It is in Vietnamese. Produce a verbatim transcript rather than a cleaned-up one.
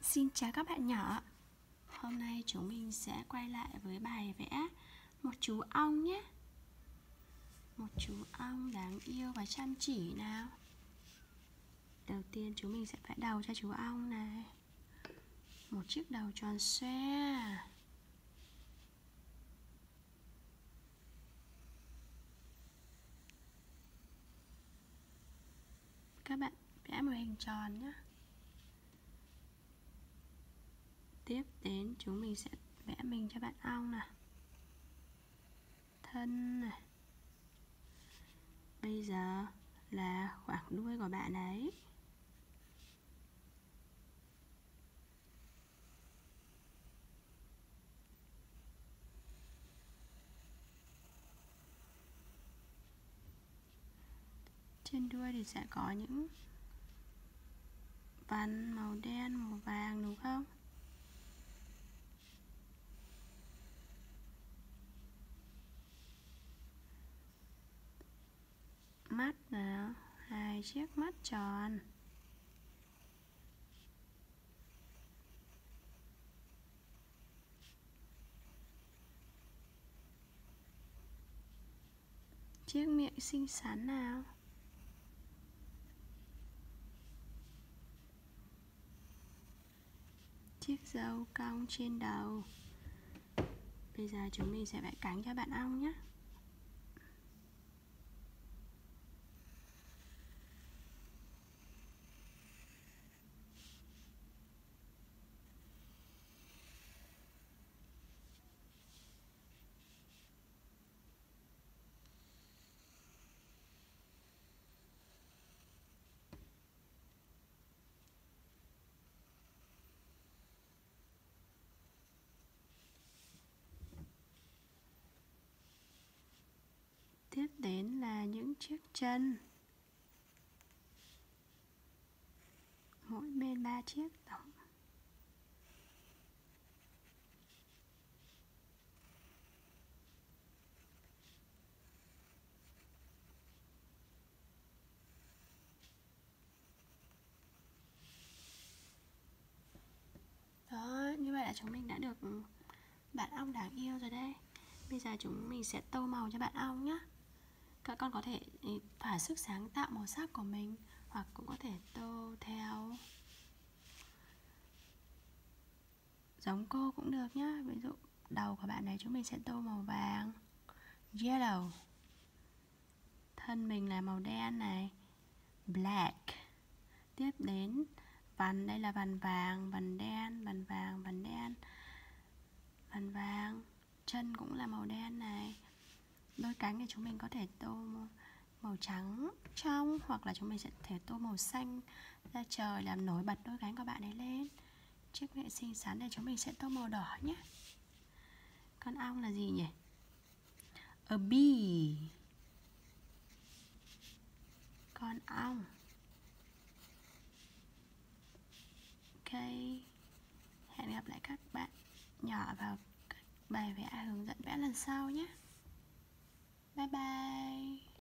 Xin chào các bạn nhỏ. Hôm nay chúng mình sẽ quay lại với bài vẽ một chú ong nhé. Một chú ong đáng yêu và chăm chỉ nào. Đầu tiên chúng mình sẽ vẽ đầu cho chú ong này. Một chiếc đầu tròn xoe. Các bạn vẽ một hình tròn nhé. Tiếp đến chúng mình sẽ vẽ mình cho bạn ong này. Thân này. Bây giờ là khoảng đuôi của bạn ấy. Trên đuôi thì sẽ có những vằn màu đen, màu vàng đúng không? Mắt nào, hai chiếc mắt tròn. Chiếc miệng xinh xắn nào. Chiếc râu cong trên đầu. Bây giờ chúng mình sẽ vẽ cánh cho bạn ong nhé. Tiếp đến là những chiếc chân. Mỗi bên ba chiếc tổng. Đó, như vậy là chúng mình đã được bạn ong đáng yêu rồi đây. Bây giờ chúng mình sẽ tô màu cho bạn ong nhé. Các con có thể thỏa sức sáng tạo màu sắc của mình, hoặc cũng có thể tô theo giống cô cũng được nhá. Ví dụ đầu của bạn này chúng mình sẽ tô màu vàng, yellow. Thân mình là màu đen này, black. Tiếp đến vằn, đây là vằn vàng, vằn đen, vằn vàng, vằn đen, vằn vàng. Chân cũng là màu đen này. Đôi cánh thì chúng mình có thể tô màu trắng trong, hoặc là chúng mình sẽ thể tô màu xanh ra trời làm nổi bật đôi cánh của bạn ấy lên. Chiếc miệng xinh xắn này chúng mình sẽ tô màu đỏ nhé. Con ong là gì nhỉ? A bee. Con ong. Ok. Hẹn gặp lại các bạn nhỏ vào các bài vẽ hướng dẫn vẽ lần sau nhé. Bye bye.